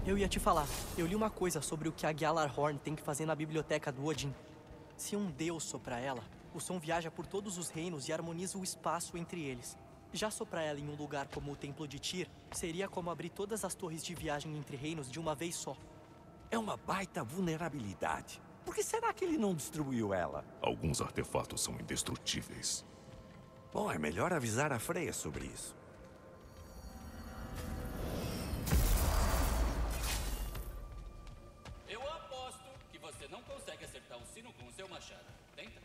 Eu ia te falar. Eu li uma coisa sobre o que a Gjallarhorn tem que fazer na biblioteca do Odin. Se um deus sopra ela, o som viaja por todos os reinos e harmoniza o espaço entre eles. Já soprar ela em um lugar como o Templo de Tyr seria como abrir todas as torres de viagem entre reinos de uma vez só. É uma baita vulnerabilidade. Por que será que ele não destruiu ela? Alguns artefatos são indestrutíveis. Bom, é melhor avisar a Freya sobre isso. Eu aposto que você não consegue acertar um sino com o seu machado. Tenta.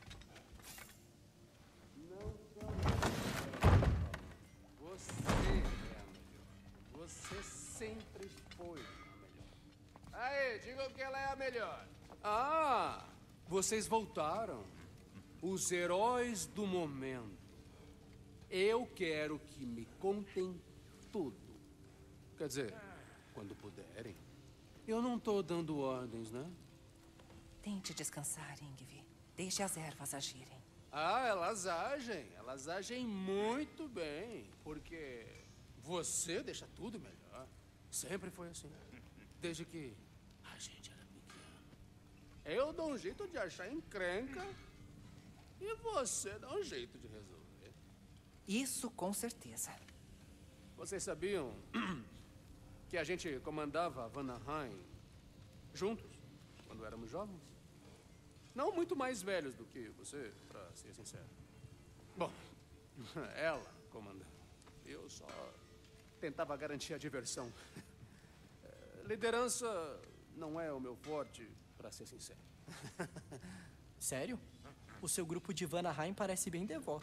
Você é a melhor. Você sempre foi a melhor. Aí, digam que ela é a melhor. Ah, vocês voltaram. Os heróis do momento. Eu quero que me contem tudo. Quer dizer, quando puderem. Eu não tô dando ordens, né? Tente descansar, Ingvi. Deixe as ervas agirem. Ah, elas agem muito bem, porque você deixa tudo melhor. Sempre foi assim, desde que a gente era pequeno. Eu dou um jeito de achar encrenca e você dá um jeito de resolver. Isso com certeza. Vocês sabiam que a gente comandava Vanaheim juntos, quando éramos jovens? Não muito mais velhos do que você, pra ser sincero. Bom, ela comandava. Eu só tentava garantir a diversão. Liderança não é o meu forte, pra ser sincero. Sério? O seu grupo de Vanaheim parece bem devoto.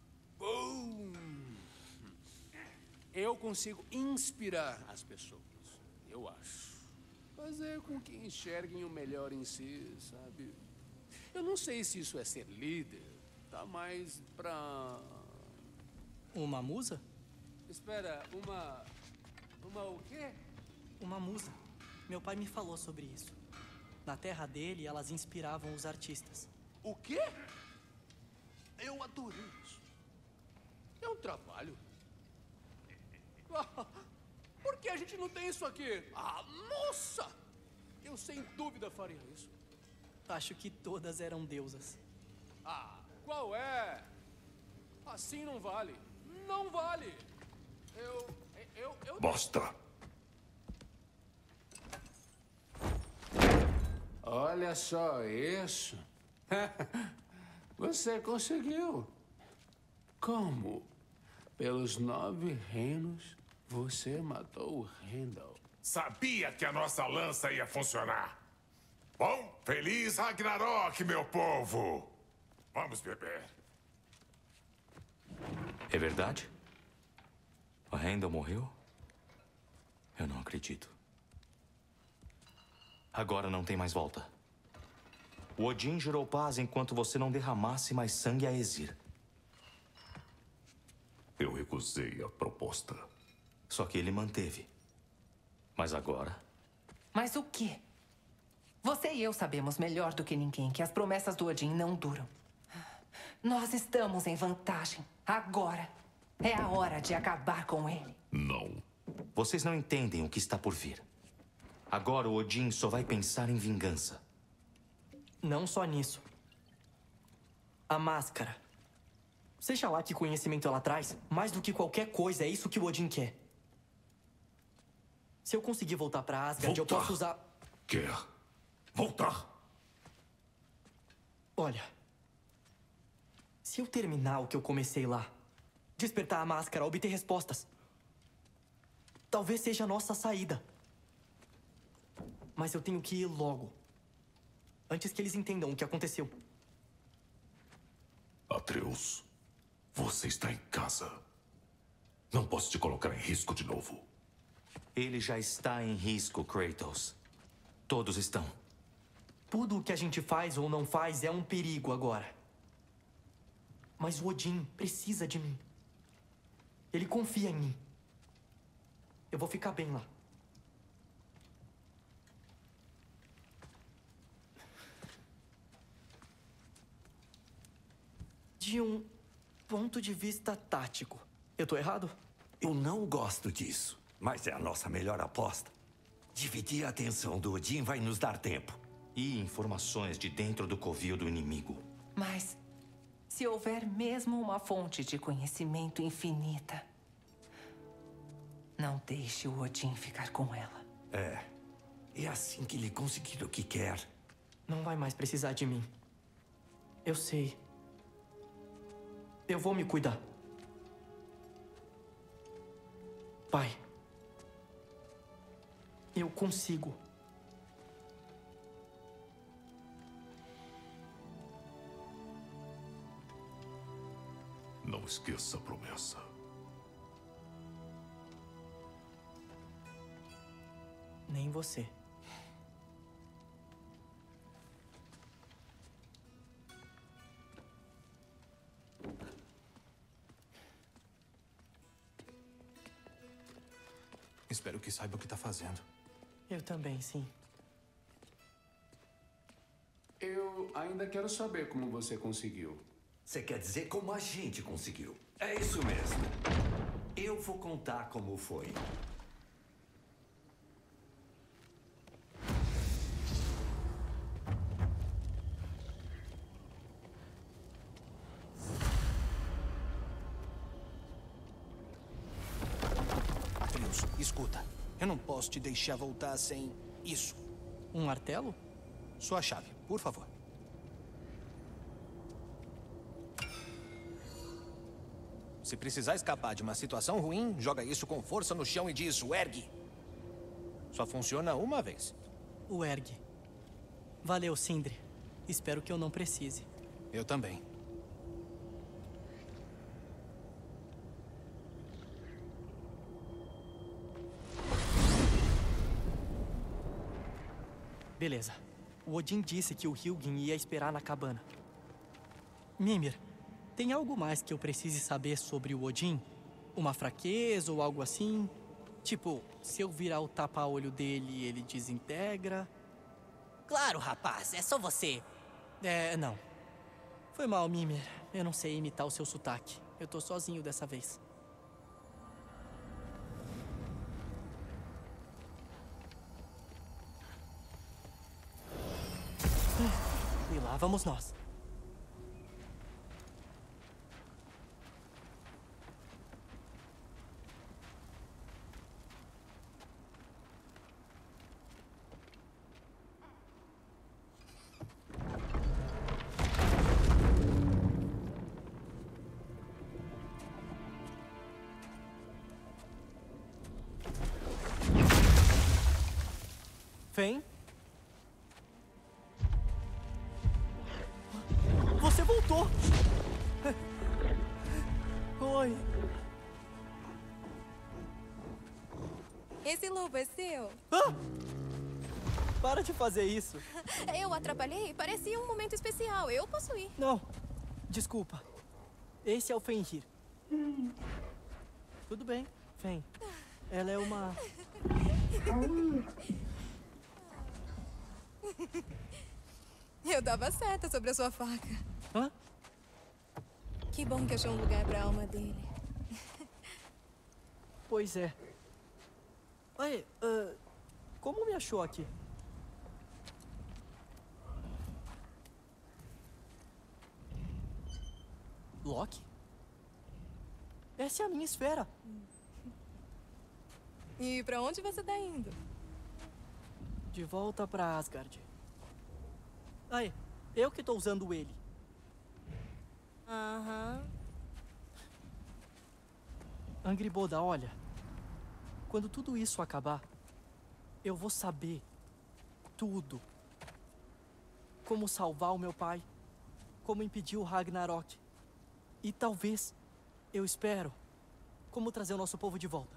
Eu consigo inspirar as pessoas, eu acho. Fazer com que enxerguem o melhor em si, sabe? Eu não sei se isso é ser líder. Tá mais pra... Uma musa? Espera, uma o quê? Uma musa. Meu pai me falou sobre isso. Na terra dele, elas inspiravam os artistas. O quê? Eu adorei isso. É um trabalho. Por que a gente não tem isso aqui? Ah, nossa! Eu sem dúvida faria isso. Acho que todas eram deusas. Ah, qual é? Assim não vale. Não vale. Eu... Basta! Olha só isso. Você conseguiu. Como? Pelos 9 reinos, você matou o Heimdall. Sabia que a nossa lança ia funcionar. Bom, feliz Ragnarok, meu povo! Vamos beber. É verdade? O Heimdall morreu? Eu não acredito. Agora não tem mais volta. O Odin jurou paz enquanto você não derramasse mais sangue a Aesir. Eu recusei a proposta. Só que ele manteve. Mas agora... Mas o quê? Você e eu sabemos melhor do que ninguém que as promessas do Odin não duram. Nós estamos em vantagem. Agora. É a hora de acabar com ele. Não. Vocês não entendem o que está por vir. Agora o Odin só vai pensar em vingança. Não só nisso. A máscara. Seja lá que conhecimento ela traz, mais do que qualquer coisa, é isso que o Odin quer. Se eu conseguir voltar pra Asgard, eu posso usar... Quer voltar? Olha... Se eu terminar o que eu comecei lá, despertar a máscara, obter respostas, talvez seja a nossa saída. Mas eu tenho que ir logo. Antes que eles entendam o que aconteceu. Atreus, você está em casa. Não posso te colocar em risco de novo. Ele já está em risco, Kratos. Todos estão. Tudo o que a gente faz ou não faz é um perigo agora. Mas o Odin precisa de mim. Ele confia em mim. Eu vou ficar bem lá. De um ponto de vista tático, eu tô errado? Eu não gosto disso, mas é a nossa melhor aposta. Dividir a atenção do Odin vai nos dar tempo. E informações de dentro do covil do inimigo. Mas, se houver mesmo uma fonte de conhecimento infinita, não deixe o Odin ficar com ela. É assim que ele conseguir o que quer. Não vai mais precisar de mim. Eu sei. Eu vou me cuidar. Pai. Eu consigo. Não esqueça a promessa. Nem você. Espero que saiba o que está fazendo. Eu também, sim. Eu ainda quero saber como você conseguiu. Você quer dizer como a gente conseguiu? É isso mesmo. Eu vou contar como foi. Atreus, escuta. Eu não posso te deixar voltar sem isso. Um martelo? Sua chave, por favor. Se precisar escapar de uma situação ruim, joga isso com força no chão e diz, ergue. Só funciona uma vez. O ergue. Valeu, Sindri. Espero que eu não precise. Eu também. Beleza. O Odin disse que o Hilgin ia esperar na cabana. Mimir, tem algo mais que eu precise saber sobre o Odin? Uma fraqueza ou algo assim? Tipo, se eu virar o tapa-olho dele, ele desintegra? Claro, rapaz, é só você. Não. Foi mal, Mimir. Eu não sei imitar o seu sotaque. Eu tô sozinho dessa vez. E lá vamos nós. Vem. Você voltou! Oi. Esse lobo é seu? Ah! Para de fazer isso. Eu atrapalhei? Parecia um momento especial. Eu posso ir. Não. Desculpa. Esse é o Fenrir. Tudo bem, Fen. Ela é uma... Eu dava certa sobre a sua faca. Hã? Que bom que achou um lugar pra alma dele. Pois é. Aí, como me achou aqui? Loki? Essa é a minha esfera. E pra onde você tá indo? De volta pra Asgard. Aí, eu que tô usando ele. Aham. Angriboda, olha. Quando tudo isso acabar, eu vou saber tudo. Como salvar o meu pai, como impedir o Ragnarok. E talvez, eu espero, como trazer o nosso povo de volta.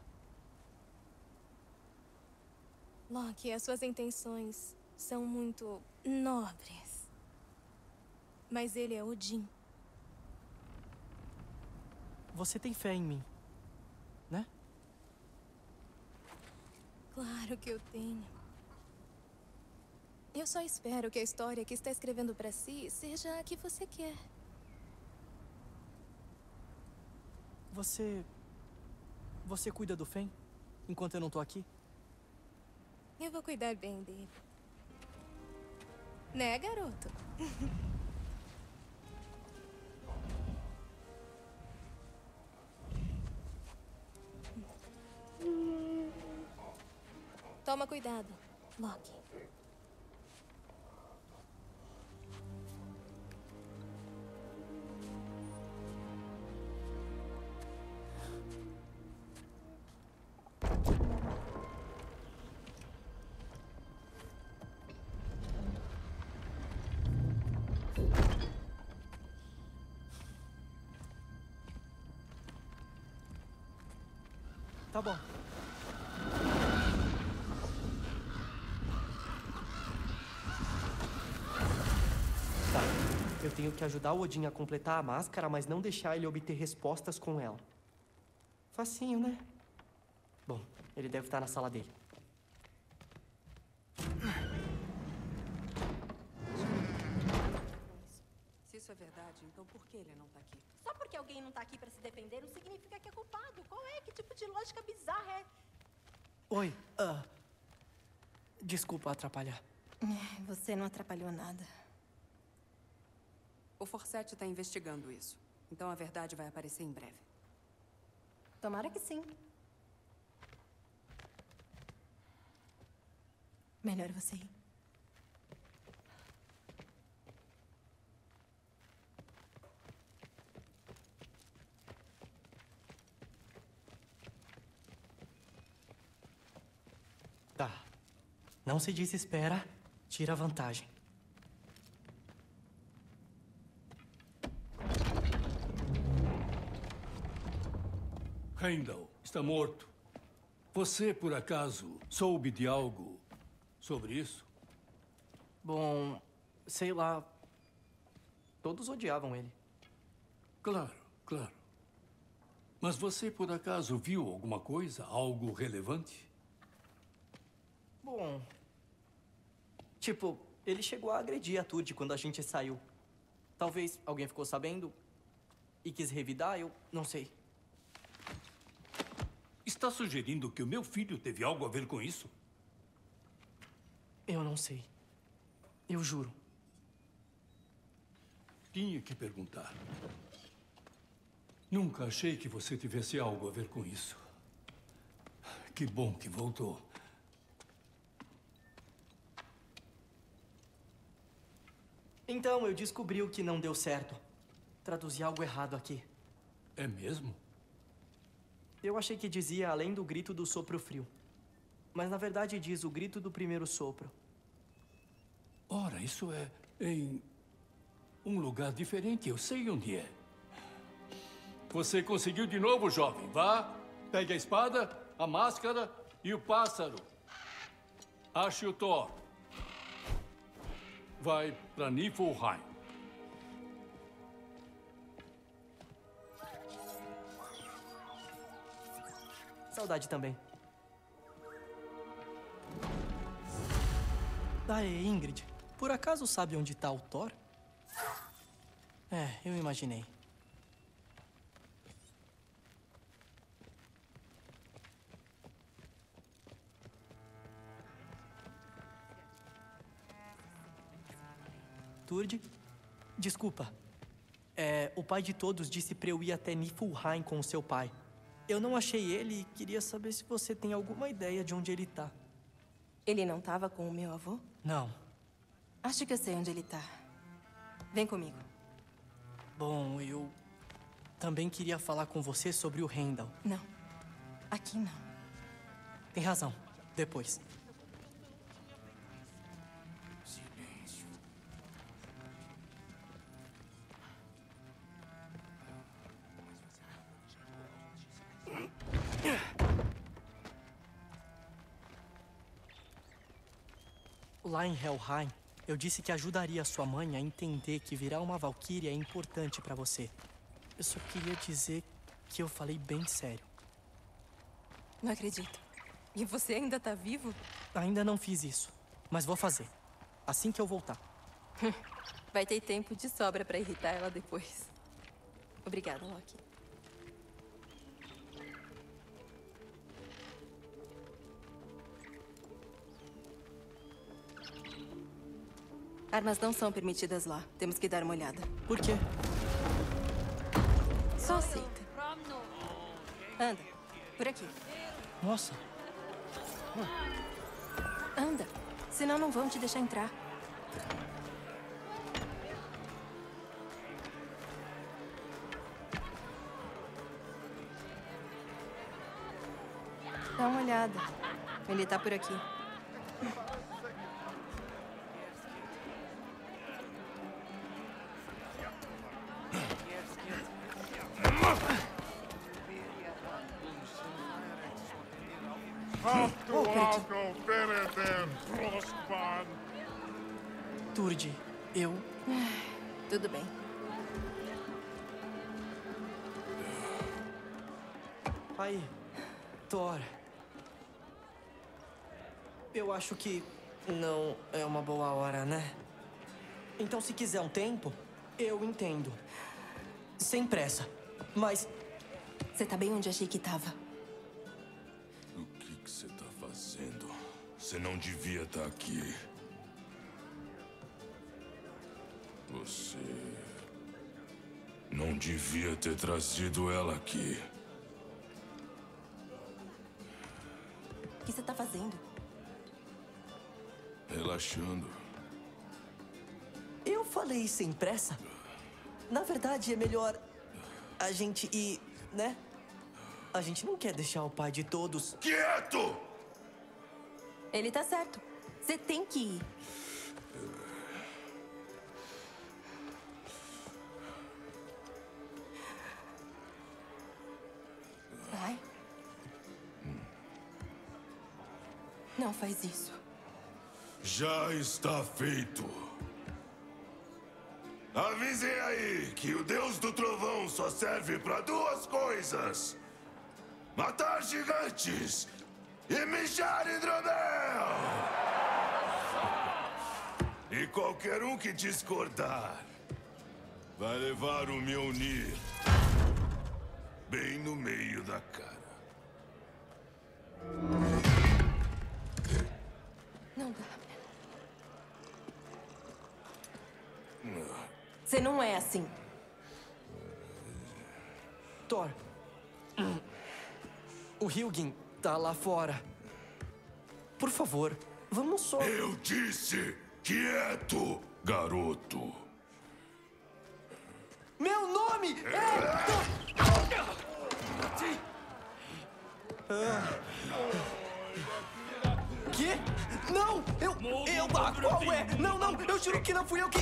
Loki, as suas intenções são muito nobres. Mas ele é Odin. Você tem fé em mim, né? Claro que eu tenho. Eu só espero que a história que está escrevendo pra si seja a que você quer. Você cuida do Fen enquanto eu não tô aqui? Eu vou cuidar bem dele. Né, garoto? Toma cuidado, Loki. Tá bom. Tá. Eu tenho que ajudar o Odin a completar a máscara, mas não deixar ele obter respostas com ela. Facinho, né? Bom, ele deve estar na sala dele. Se isso é verdade, então por que ele não tá aqui? Só porque alguém não tá aqui pra se defender não significa que é culpado. Qual é? Que tipo de lógica bizarra é? Oi, desculpa atrapalhar. Você não atrapalhou nada. O Forsett tá investigando isso. Então a verdade vai aparecer em breve. Tomara que sim. Melhor você ir. Tá. Não se desespera. Tira vantagem. Heimdall está morto. Você, por acaso, soube de algo sobre isso? Bom, sei lá. Todos odiavam ele. Claro, claro. Mas você, por acaso, viu alguma coisa? Algo relevante? Bom... Tipo, ele chegou a agredir a Turd quando a gente saiu. Talvez alguém ficou sabendo e quis revidar, eu não sei. Está sugerindo que o meu filho teve algo a ver com isso? Eu não sei. Eu juro. Tinha que perguntar. Nunca achei que você tivesse algo a ver com isso. Que bom que voltou. Então, eu descobri o que não deu certo. Traduzi algo errado aqui. É mesmo? Eu achei que dizia além do grito do sopro frio. Mas na verdade diz o grito do primeiro sopro. Ora, isso é em um lugar diferente. Eu sei onde é. Você conseguiu de novo, jovem. Vá, pegue a espada, a máscara e o pássaro. Ache o Thor. Vai para Niflheim. Saudade também. Aê, Ingrid. Por acaso sabe onde tá o Thor? É, eu imaginei. Turd, desculpa. O pai de todos disse pra eu ir até Niflheim com o seu pai. Eu não achei ele e queria saber se você tem alguma ideia de onde ele tá. Ele não tava com o meu avô? Não. Acho que eu sei onde ele tá. Vem comigo. Bom, eu também queria falar com você sobre o Heimdall. Não. Aqui não. Tem razão. Depois. Lá em Helheim, eu disse que ajudaria sua mãe a entender que virar uma valquíria é importante pra você. Eu só queria dizer que eu falei bem sério. Não acredito. E você ainda tá vivo? Ainda não fiz isso, mas vou fazer. Assim que eu voltar. Vai ter tempo de sobra pra irritar ela depois. Obrigada, Loki. Armas não são permitidas lá. Temos que dar uma olhada. Por quê? Só aceita. Anda. Por aqui. Nossa. Anda. Senão não vão te deixar entrar. Dá uma olhada. Ele tá por aqui. Turdi, eu... Tudo bem. Aí, Thor. Eu acho que não é uma boa hora, né? Então, se quiser um tempo, eu entendo. Sem pressa. Mas... Você tá bem onde achei que tava. O que você tá fazendo? Você não devia estar aqui. Você... não devia ter trazido ela aqui. O que você tá fazendo? Relaxando. Eu falei sem pressa. Na verdade, é melhor a gente ir, né? A gente não quer deixar o pai de todos... Quieto! Ele tá certo. Você tem que ir. Vai. Não faz isso. Já está feito. Avisem aí que o Deus do Trovão só serve para duas coisas: matar gigantes e mijar hidromel. E qualquer um que discordar vai levar o Mjolnir bem no meio da cara. Não dá. Você não é assim. Thor. O Hugin tá lá fora. Por favor, vamos só... Eu disse quieto, garoto. Meu nome é... Que? Não! Qual é? Não, eu juro que não fui eu que...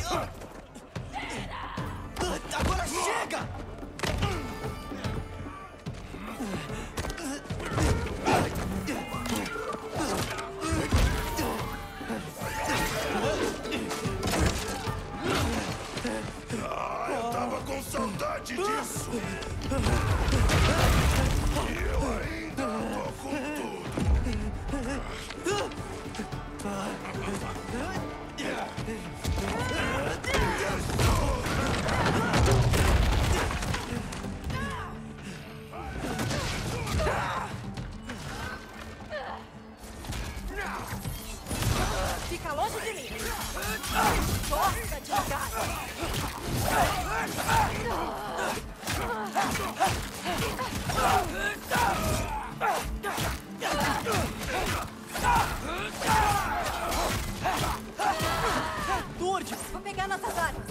Agora chega! Eu tava com saudade disso. E eu ainda tô com tudo. Fica longe de mim! Força devagar! Turdi! Vou pegar nossas armas!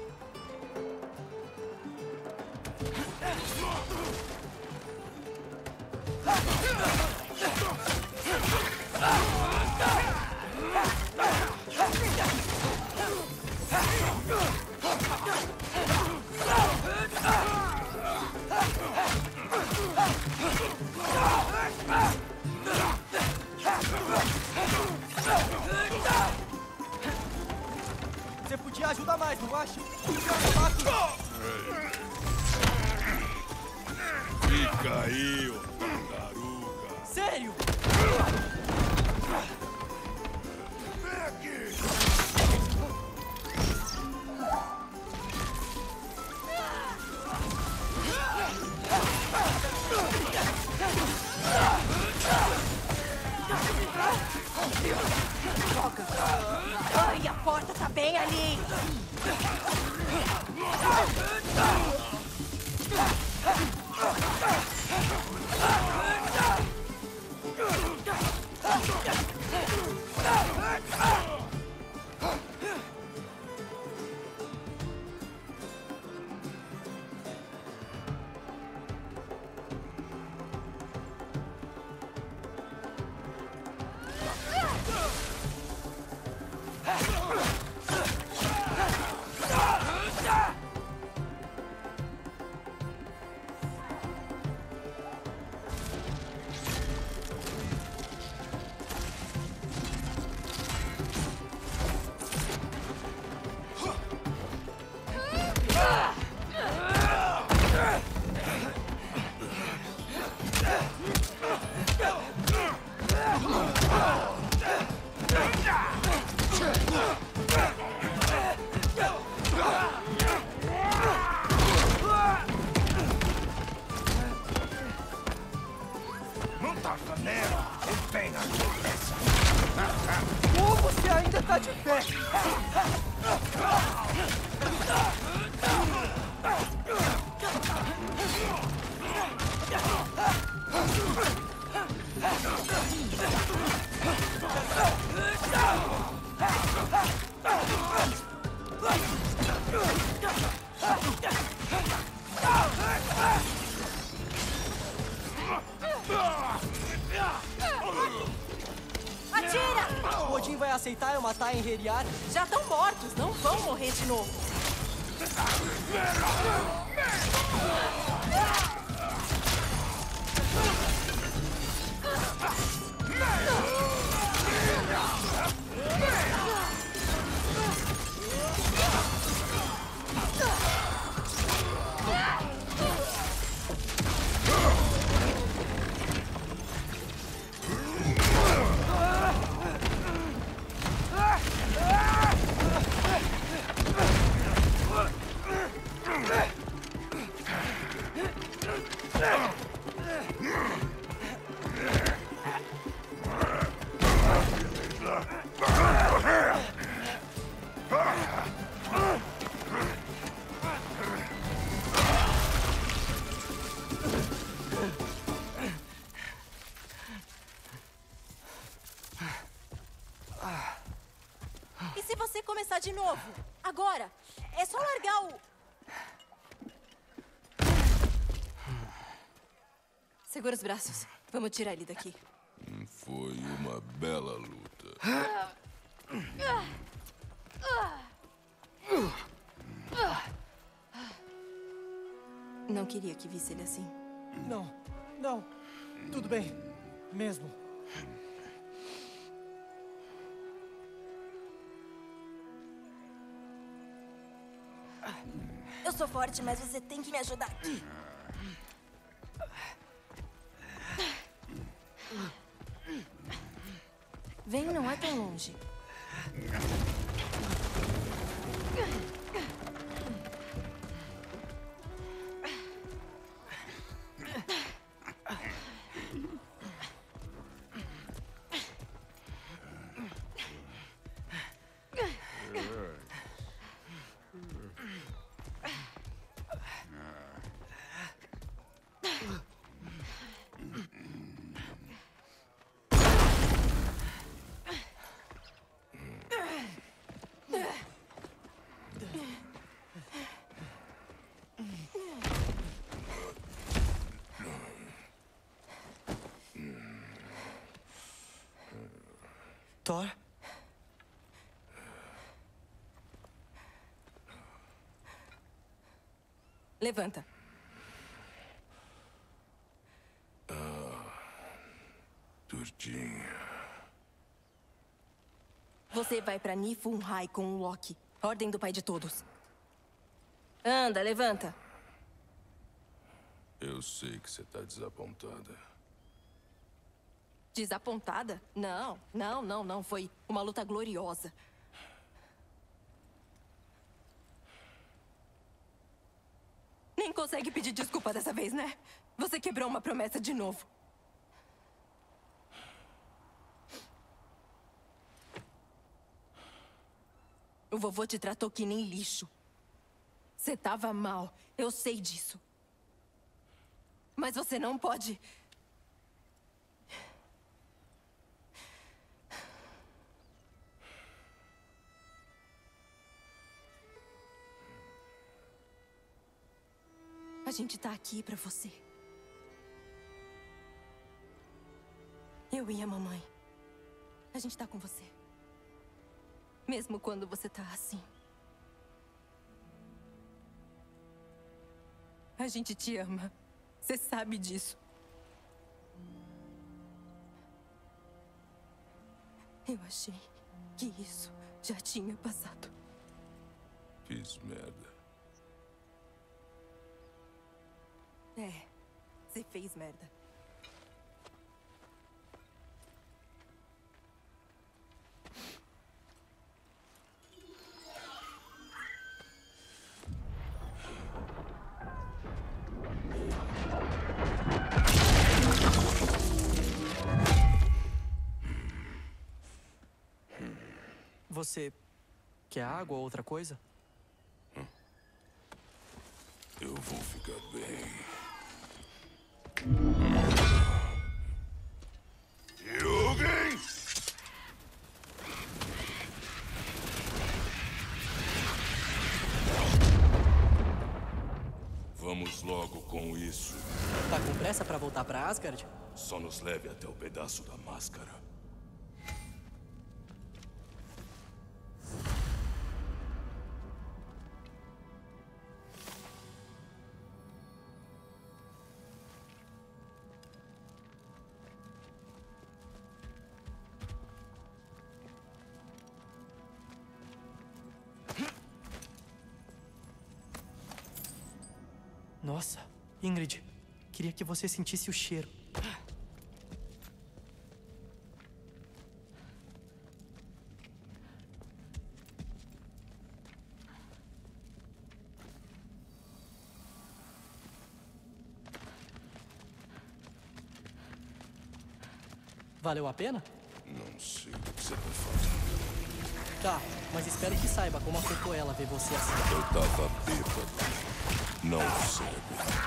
Você podia ajudar mais, não acha? Fica aí, ô taruga. Sério? Vem aqui. Droga! Ai, a porta tá bem ali! Como você ainda tá de pé? Atira! O Odin vai aceitar eu matar em Heriar? Já estão mortos, não vão morrer de novo. E se você começar de novo? Agora! É só largar o... Segura os braços. Vamos tirar ele daqui. Foi uma bela luta. Não queria que visse ele assim. Não, não. Tudo bem. Mesmo. Eu sou forte, mas você tem que me ajudar aqui. Vem, não é tão longe. Thor? Levanta. Turdinha. Você vai pra Niflheim com o Loki. Ordem do pai de todos. Anda, levanta. Eu sei que você tá desapontada. Desapontada? Não, não, não, não. Foi uma luta gloriosa. Nem consegue pedir desculpa dessa vez, né? Você quebrou uma promessa de novo. O vovô te tratou que nem lixo. Você tava mal, eu sei disso. Mas você não pode... A gente tá aqui pra você. Eu e a mamãe. A gente tá com você. Mesmo quando você tá assim. A gente te ama. Você sabe disso. Eu achei que isso já tinha passado. Fiz merda. É, você fez merda. Você quer água ou outra coisa? Eu vou ficar bem. Yugen! Vamos logo com isso. Tá com pressa pra voltar pra Asgard? Só nos leve até o pedaço da máscara. Nossa, Ingrid, queria que você sentisse o cheiro. Valeu a pena? Não sei o que você tá falando. Tá, mas espero que saiba como afetou ela ver você assim. Eu tava bêbado. Não cego.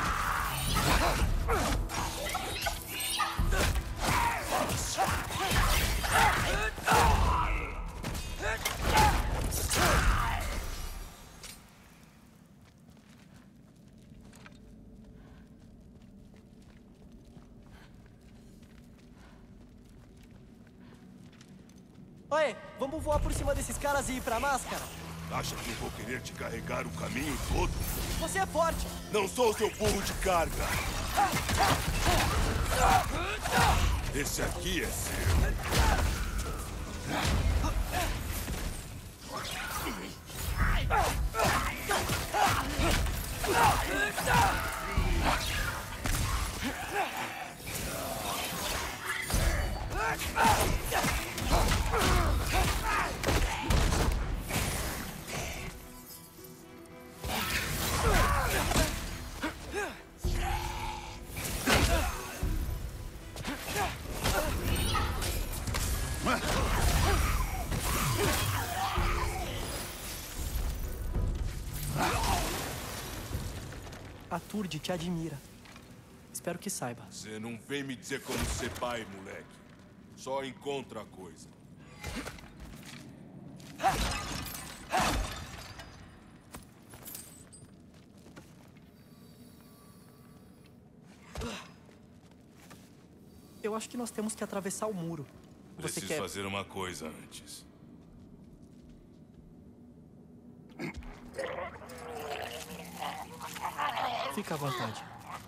Oi, vamos voar por cima desses caras e ir pra máscara? Acha que eu vou querer te carregar o caminho todo? Você é forte! Não sou seu burro de carga! Esse aqui é seu. A Turd te admira. Espero que saiba. Você não vem me dizer como ser pai, moleque. Só encontra a coisa. Eu acho que nós temos que atravessar o muro. Você Preciso quer... fazer uma coisa antes. Fica à vontade.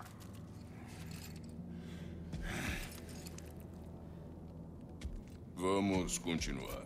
Vamos continuar.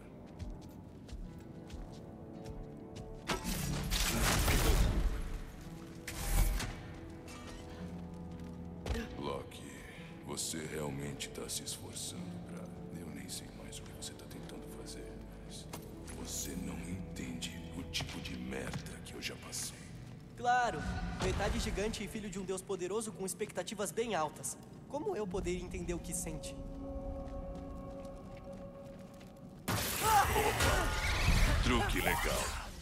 Loki, você realmente está se esforçando pra... Eu nem sei mais o que você está tentando fazer, mas... Você não entende o tipo de merda que eu já passei. Claro! Metade gigante e filho de um deus poderoso com expectativas bem altas. Como eu poderia entender o que sente? Truque legal.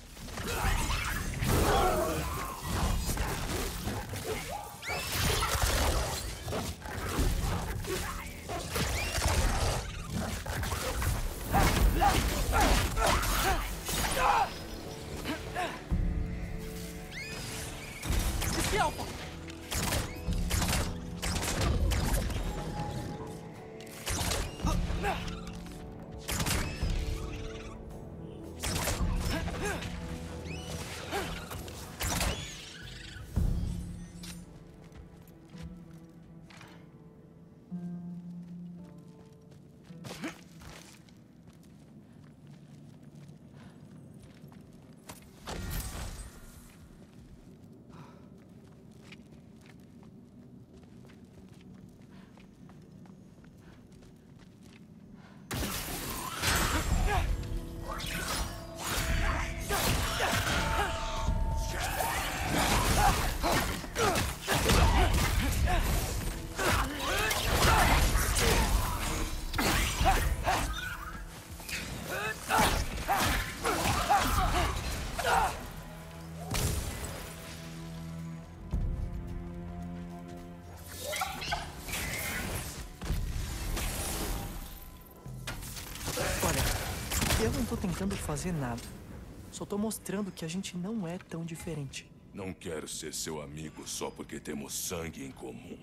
Eu não tô tentando fazer nada. Só tô mostrando que a gente não é tão diferente. Não quero ser seu amigo só porque temos sangue em comum.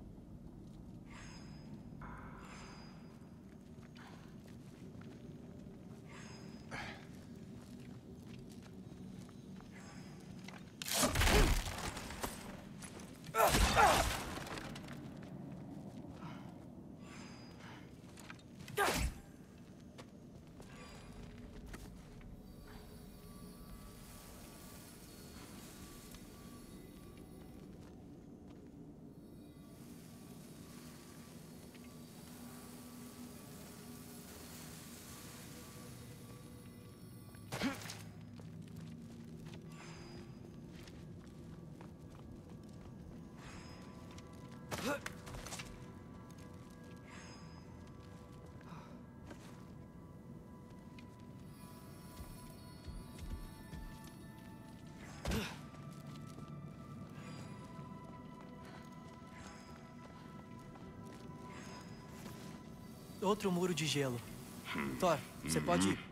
Outro muro de gelo. Thor, você pode ir.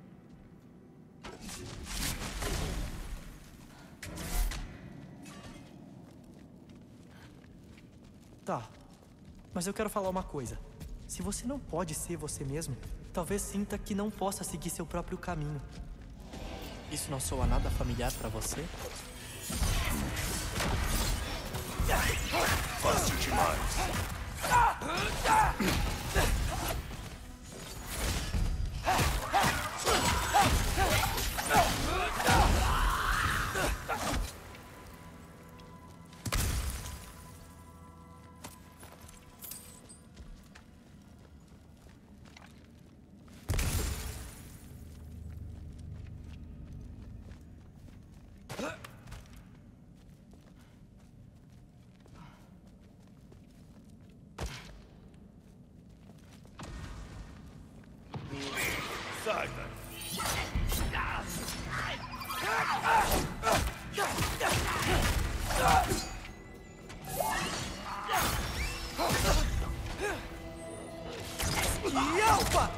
Tá. Mas eu quero falar uma coisa. Se você não pode ser você mesmo, talvez sinta que não possa seguir seu próprio caminho. Isso não soa nada familiar pra você? Fácil demais. Sai daí. Opa!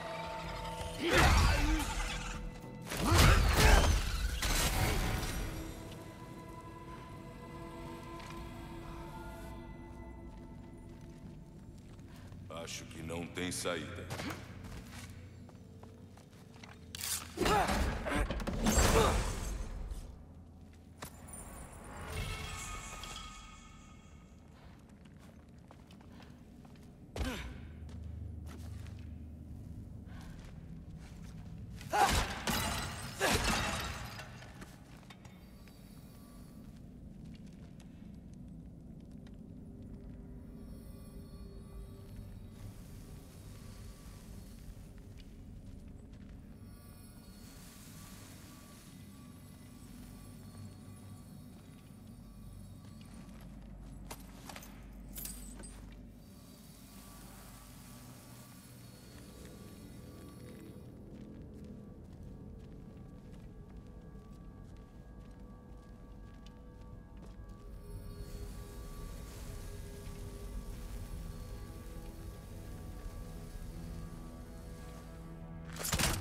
Acho que não tem saída.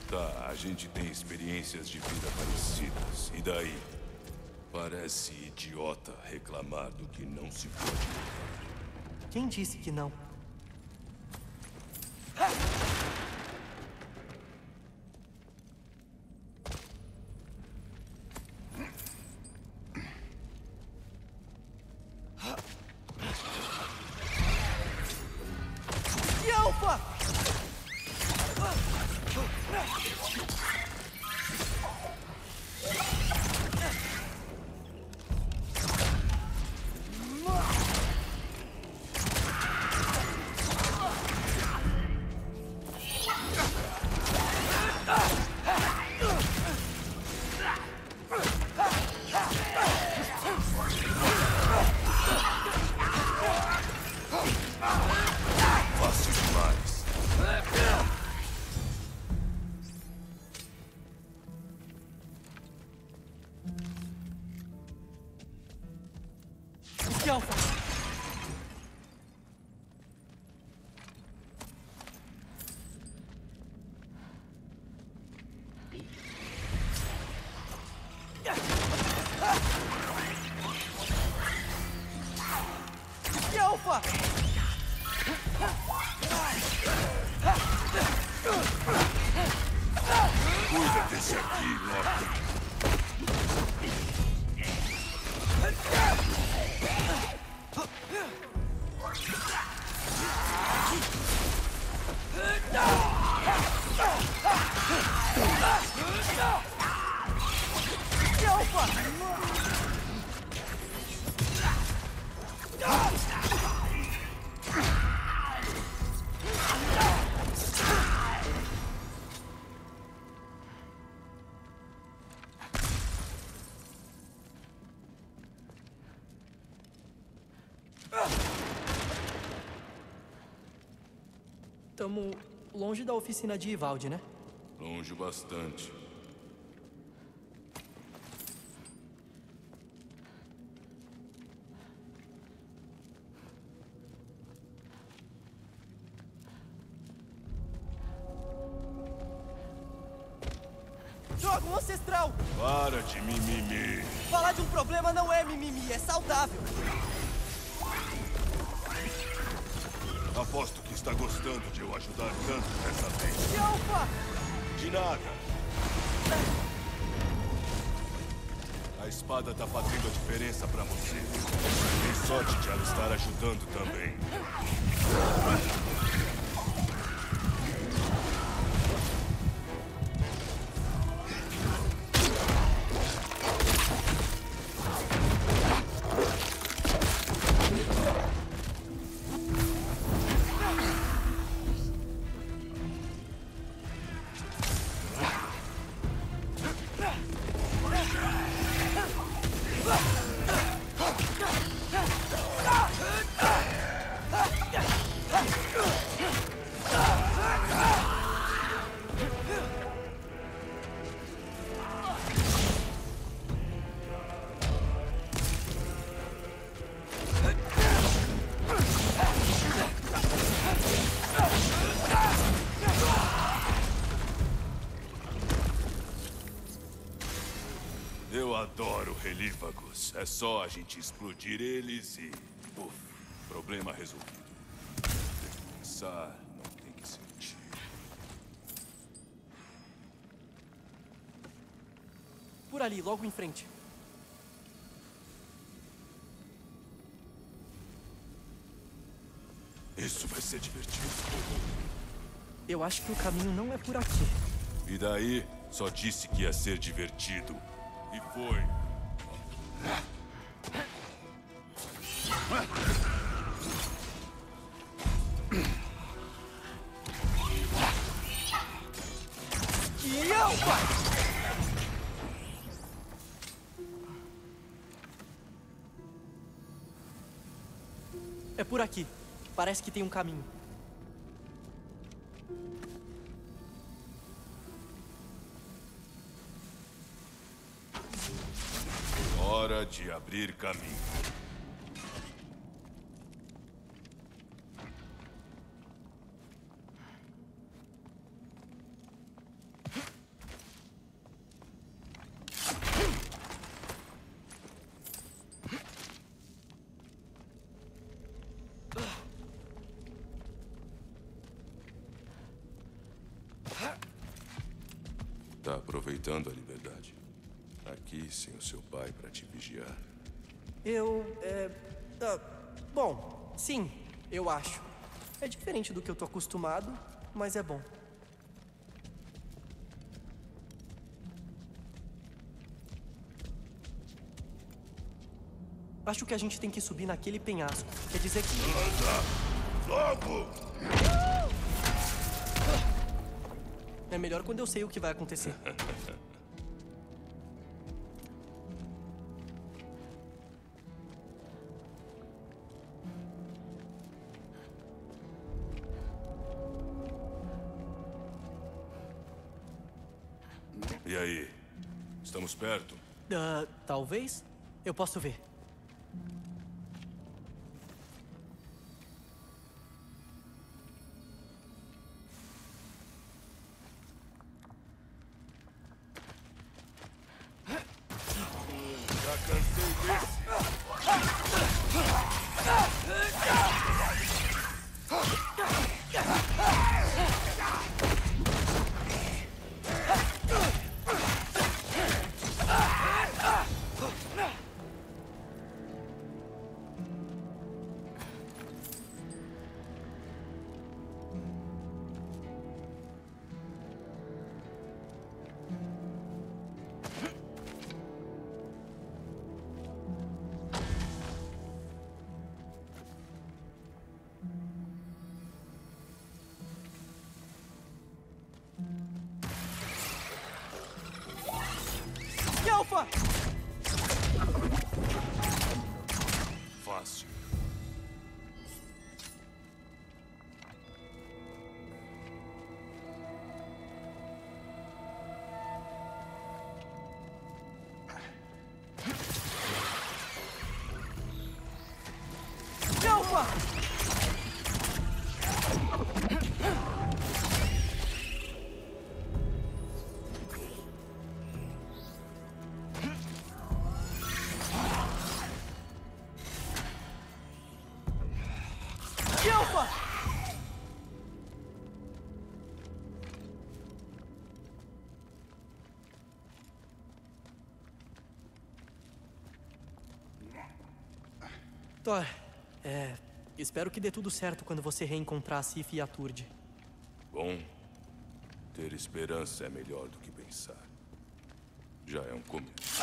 Tá, a gente tem experiências de vida parecidas. E daí? Parece idiota reclamar do que não se pode mudar. Quem disse que não? Yelfa! Fácil demais. Yelfa! Yelfa! Cuida desse aqui, Loki. Tamo longe da oficina de Ivaldi, né? Longe bastante. Joga um ancestral! Para de mimimi. Falar de um problema não é mimimi, é saudável. Aposto que está gostando de eu ajudar tanto dessa vez. Yelfa! De nada. A espada tá fazendo a diferença pra você. Tem sorte de ela estar ajudando também. Eu adoro relívagos. É só a gente explodir eles e... Puf, problema resolvido. Tem que pensar, não tem que sentir. Por ali, logo em frente. Isso vai ser divertido. Eu acho que o caminho não é por aqui. E daí, só disse que ia ser divertido. E foi. Yelfa! É por aqui. Parece que tem um caminho. Hora de abrir caminho. tá aproveitando a liberdade. Aqui, sem o seu pai para te vigiar. Bom, sim, eu acho. É diferente do que eu tô acostumado, mas é bom. Acho que a gente tem que subir naquele penhasco. Quer dizer que... Logo! É melhor quando eu sei o que vai acontecer. E aí? Estamos perto? Talvez. Eu posso ver. Já cansei desse. Alpha! Fácil. Alpha! Thor, espero que dê tudo certo quando você reencontrar a Sif e a Turde. Bom, ter esperança é melhor do que pensar. Já é um começo.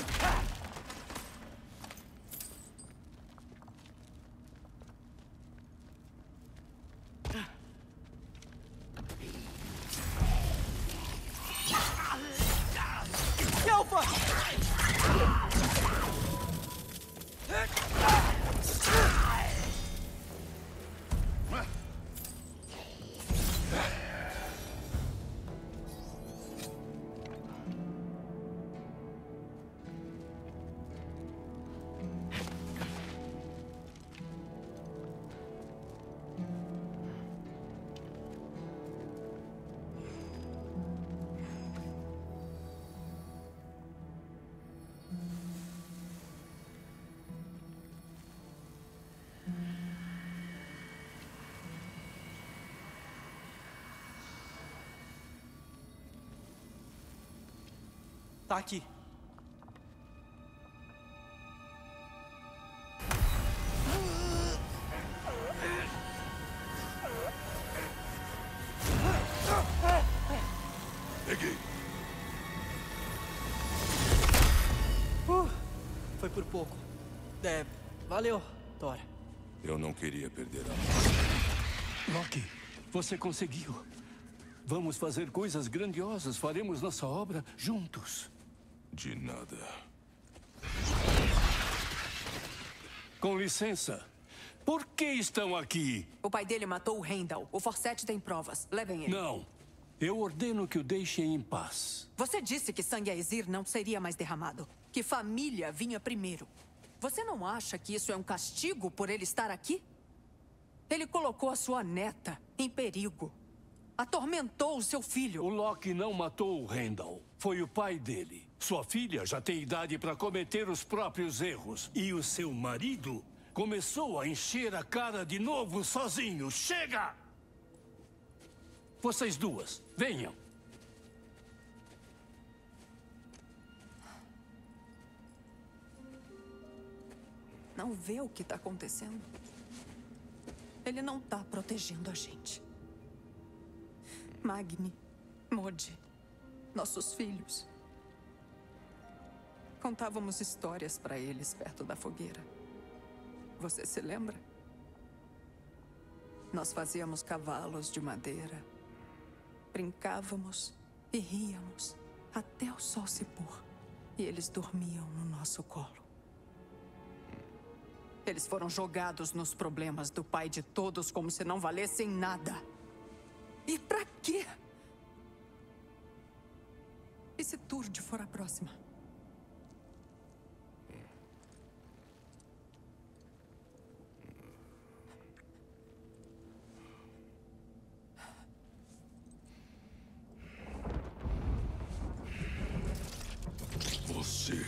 Alpha! Tá aqui. Peguei. Foi por pouco. Valeu, Thor. Eu não queria perder a... Loki, você conseguiu. Vamos fazer coisas grandiosas. Faremos nossa obra juntos. De nada. Com licença. Por que estão aqui? O pai dele matou o Heimdall. O Forsett tem provas. Levem ele. Não. Eu ordeno que o deixem em paz. Você disse que sangue Aesir não seria mais derramado. Que família vinha primeiro. Você não acha que isso é um castigo por ele estar aqui? Ele colocou a sua neta em perigo. Atormentou o seu filho. O Loki não matou o Heimdall. Foi o pai dele. Sua filha já tem idade para cometer os próprios erros. E o seu marido começou a encher a cara de novo sozinho. Chega! Vocês duas, venham. não vê o que está acontecendo? Ele não está protegendo a gente. Magni, Modi, nossos filhos. Contávamos histórias para eles perto da fogueira. Você se lembra? Nós fazíamos cavalos de madeira. Brincávamos e ríamos até o sol se pôr. E eles dormiam no nosso colo. Eles foram jogados nos problemas do pai de todos como se não valessem nada. E pra quê? E se Turde for a próxima? Você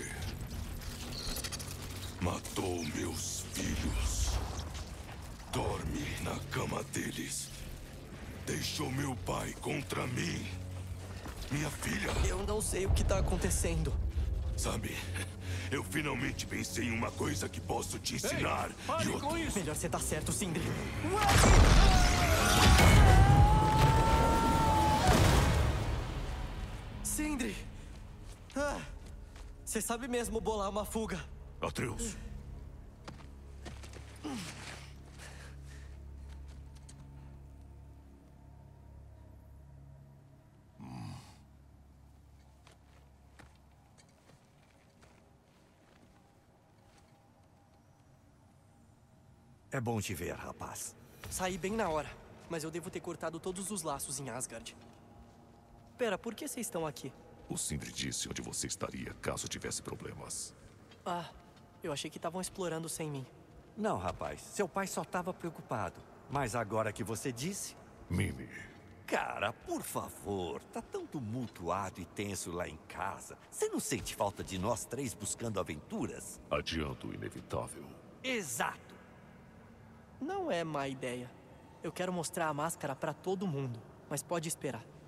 matou meus filhos. Dorme na cama deles. Deixou meu pai contra mim. Minha filha. Eu não sei o que tá acontecendo. Sabe, eu finalmente pensei em uma coisa que posso te ensinar. Pare com isso! Melhor você tá certo, Sindri. Sindri! Você sabe mesmo bolar uma fuga? Atreus. É bom te ver, rapaz. Saí bem na hora, mas eu devo ter cortado todos os laços em Asgard. Pera, por que vocês estão aqui? O Sindri disse onde você estaria caso tivesse problemas. Ah, eu achei que estavam explorando sem mim. Não, rapaz. Seu pai só estava preocupado. Mas agora que você disse... Mimi. Cara, por favor. Tá tão tumultuado e tenso lá em casa. Você não sente falta de nós três buscando aventuras? Adianto o inevitável. Exato. Não é má ideia. Eu quero mostrar a máscara pra todo mundo, mas pode esperar.